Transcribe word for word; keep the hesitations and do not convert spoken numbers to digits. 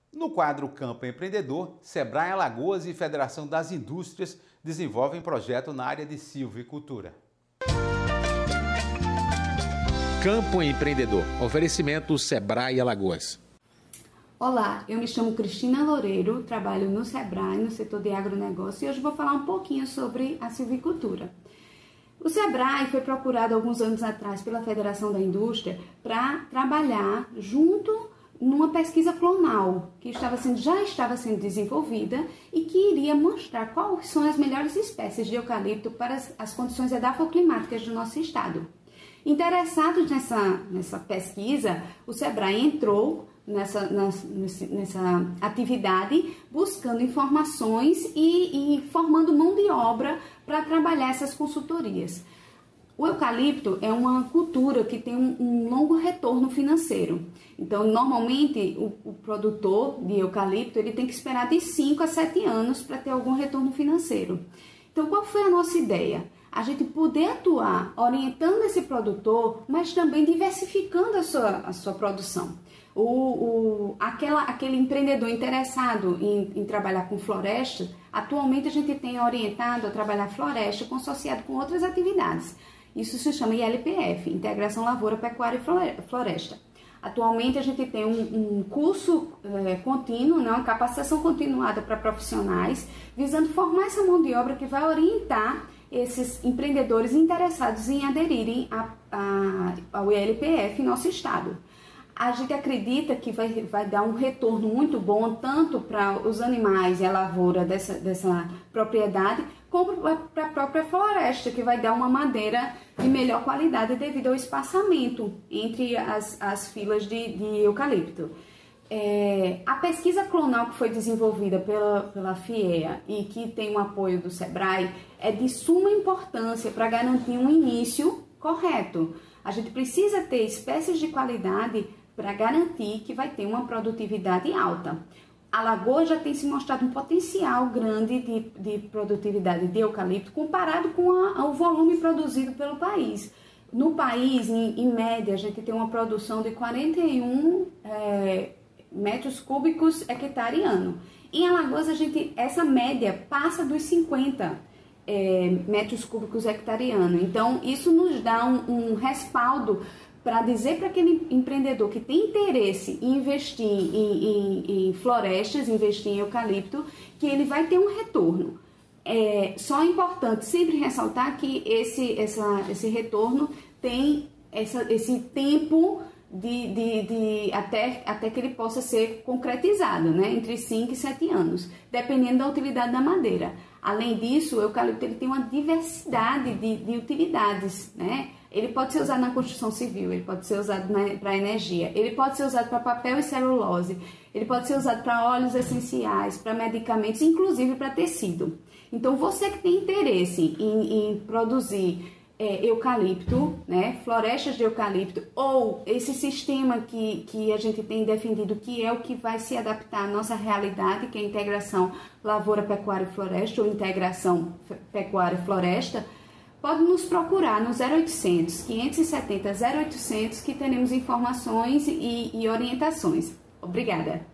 No quadro Campo Empreendedor, Sebrae Alagoas e Federação das Indústrias desenvolvem projeto na área de silvicultura. Campo Empreendedor, oferecimento Sebrae Alagoas. Olá, eu me chamo Cristina Loureiro, trabalho no Sebrae, no setor de agronegócio, e hoje vou falar um pouquinho sobre a silvicultura. O Sebrae foi procurado alguns anos atrás pela Federação da Indústria para trabalhar junto numa pesquisa clonal que estava sendo, já estava sendo desenvolvida e que iria mostrar quais são as melhores espécies de eucalipto para as, as condições edafoclimáticas do nosso estado. Interessados nessa, nessa pesquisa, o Sebrae entrou nessa, nessa, nessa atividade buscando informações e, e formando mão de obra para trabalhar essas consultorias. O eucalipto é uma cultura que tem um, um longo retorno financeiro. Então, normalmente, o, o produtor de eucalipto ele tem que esperar de cinco a sete anos para ter algum retorno financeiro. Então, qual foi a nossa ideia? A gente poder atuar orientando esse produtor, mas também diversificando a sua, a sua produção. O, o, aquela, aquele empreendedor interessado em, em trabalhar com floresta, atualmente a gente tem orientado a trabalhar floresta associado com outras atividades. Isso se chama I L P F, Integração Lavoura, Pecuária e Floresta. Atualmente a gente tem um, um curso é, contínuo, né, uma capacitação continuada para profissionais, visando formar essa mão de obra que vai orientar esses empreendedores interessados em aderirem a, a, ao I L P F em nosso estado. A gente acredita que vai, vai dar um retorno muito bom, tanto para os animais e a lavoura dessa, dessa propriedade, como para a própria floresta, que vai dar uma madeira de melhor qualidade devido ao espaçamento entre as, as filas de, de eucalipto. É, a pesquisa clonal que foi desenvolvida pela, pela FIEA e que tem o apoio do Sebrae é de suma importância para garantir um início correto. A gente precisa ter espécies de qualidade para garantir que vai ter uma produtividade alta. A Alagoas já tem se mostrado um potencial grande de, de produtividade de eucalipto comparado com a, o volume produzido pelo país. No país, em, em média, a gente tem uma produção de quarenta e um é, metros cúbicos hectare ano. Em Alagoas, a gente, essa média passa dos cinquenta é, metros cúbicos hectare ano. Então, isso nos dá um, um respaldo para dizer para aquele empreendedor que tem interesse em investir em, em, em florestas, investir em eucalipto, que ele vai ter um retorno. É só importante sempre ressaltar que esse, essa, esse retorno tem essa, esse tempo de, de, de até, até que ele possa ser concretizado, né? Entre cinco e sete anos, dependendo da utilidade da madeira. Além disso, o eucalipto ele tem uma diversidade de, de utilidades, né? Ele pode ser usado na construção civil, ele pode ser usado para energia, ele pode ser usado para papel e celulose, ele pode ser usado para óleos essenciais, para medicamentos, inclusive para tecido. Então, você que tem interesse em, em produzir é, eucalipto, né, florestas de eucalipto, ou esse sistema que, que a gente tem defendido, que é o que vai se adaptar à nossa realidade, que é a integração lavoura, pecuária e floresta, ou integração pecuária e floresta, pode nos procurar no zero oitocentos, quinhentos e setenta, zero oitocentos, que teremos informações e, e orientações. Obrigada!